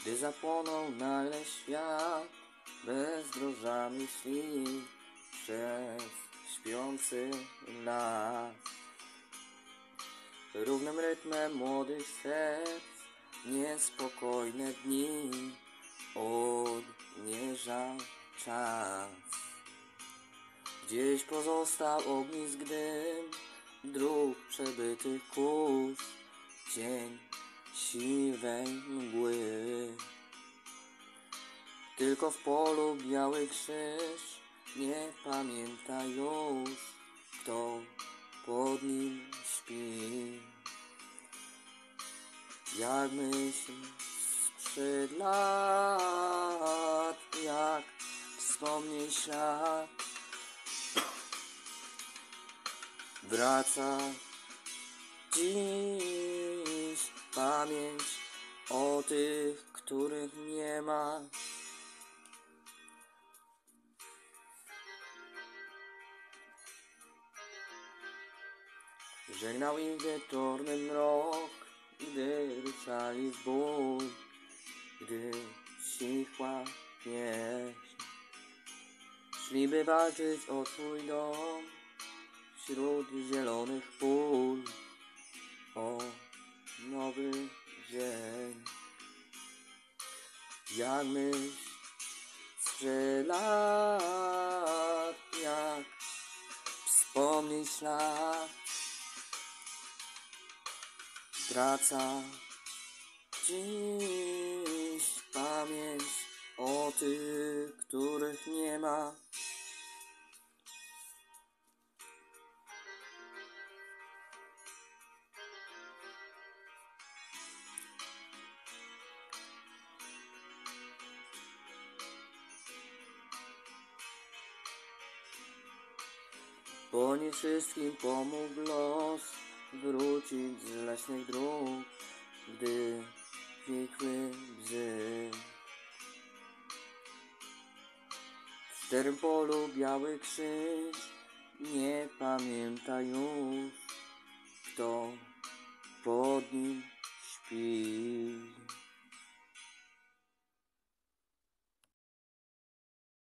Gdy zapłonął nagle świat, bezdroża myśli przez śpiący las. Równym rytmem młodych serc niespokojne dni odmierza czas. Gdzieś pozostał ognisk dym dróg przebytych kurz, cień siwej mgły. Tylko w polu biały krzyż nie pamięta już, kto pod nim śpi. Jak myśl sprzed lat, jak wspomnień ślad, wraca dziś pamięć o tych, których nie ma. Żegnał ich wieczorny mrok, gdy ruszali w bój, gdy cichła pieśń. Szliby walczyć o swój dom wśród zielonych pól, o nowy dzień. Jak myśl sprzed lat, jak wspomnień ślad, wraca dziś pamięć o tych, których nie ma. Po nie wszystkim pomógł los wrócić z leśnych dróg, gdy kwitły bzy. W szczerym polu biały krzyż nie pamięta już, kto pod nim śpi.